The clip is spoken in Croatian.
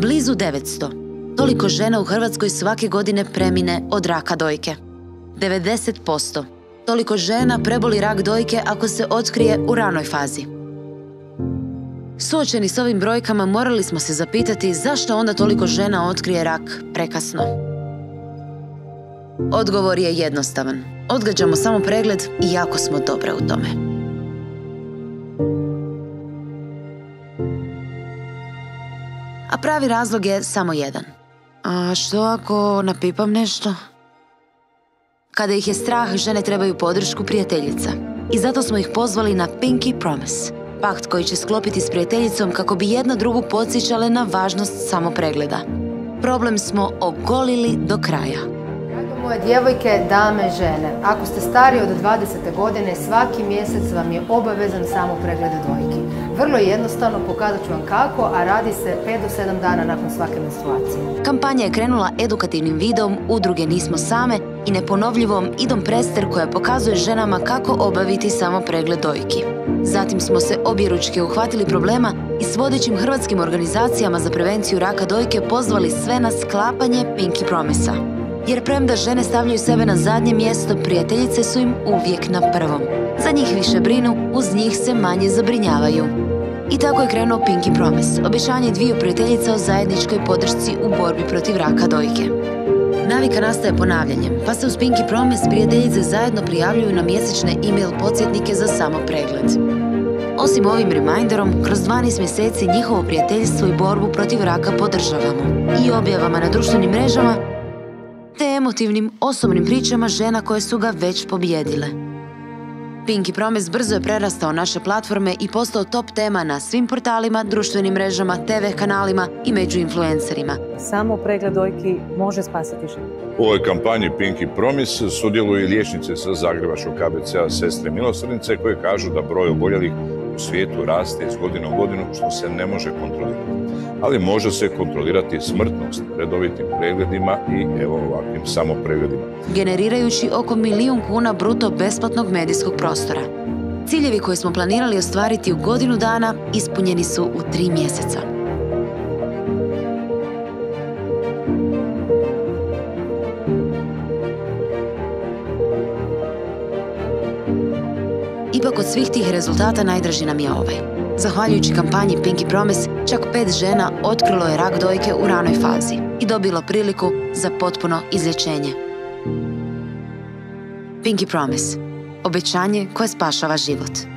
Blizu 900. Toliko žena u Hrvatskoj svake godine premine od raka dojke. 90%. Toliko žena preboli rak dojke ako se otkrije u ranoj fazi. Suočeni s ovim brojkama morali smo se zapitati zašto onda toliko žena otkrije rak prekasno. Odgovor je jednostavan. Odgađamo samo pregled i jako smo dobre u tome. A pravi razlog je samo jedan. A što ako napipam nešto? Kada ih je strah, žene trebaju podršku prijateljica. I zato smo ih pozvali na Pinky Promise. Pakt koji će sklopiti s prijateljicom kako bi jedna drugu podsjećale na važnost samopregleda. Problem smo ogolili do kraja. Drago moje djevojke, dame, žene, ako ste stariji od 20. godine, svaki mjesec vam je obavezan samopregled dojki. Vrlo jednostavno, pokazat ću vam kako, a radi se 5 do 7 dana nakon svake menstruacije. Kampanja je krenula edukativnim videom udruge Nismo same i neponovljivom Idom Prester koja pokazuje ženama kako obaviti samopregled dojki. Zatim smo se objeručke uhvatili problema i s vodećim hrvatskim organizacijama za prevenciju raka dojke pozvali sve na sklapanje Pinky Promisa. Jer premda žene stavljaju sebe na zadnje mjesto, prijateljice su im uvijek na prvom. Za njih više brinu, uz njih se manje zabrinjavaju. I tako je krenuo Pinky Promise, obećanje dviju prijateljica o zajedničkoj podršci u borbi protiv raka dojke. Navika nastaje ponavljanjem, pa se uz Pinky Promise prijateljice zajedno prijavljuju na mjesečne e-mail podsjetnike za samopregled. Osim ovim reminderom, kroz 12 mjeseci njihovo prijateljstvo i borbu protiv raka podržavamo. I objavama na društvenim mrežama, te emotivnim osobnim pričama žena koje su ga već pobijedile. Pinky Promise brzo je prerastao naše platforme i postao top tema na svim portalima, društvenim mrežama, TV kanalima i među influencerima. Samo pregled dojki može spasiti život. U ovoj kampanji Pinky Promise sudjeluju i liječnice sa Zagrebačkog KBC-a Sestre milosrdnice koje kažu da broj oboljelih u svijetu raste iz godine u godinu, što se ne može kontrolirati. Ali može se kontrolirati smrtnost redovitim pregledima i evo ovakvim samopregledima. Generirajući oko 1 milijun kuna bruto besplatnog medijskog prostora. Ciljevi koje smo planirali ostvariti u godinu dana ispunjeni su u 3 mjeseca. Ipak od svih tih rezultata najdraži nam je ovaj. Zahvaljujući kampanji Pinky Promise, čak 5 žena otkrilo je rak dojke u ranoj fazi i dobilo priliku za potpuno izlječenje. Pinky Promise. Obećanje koje spašava život.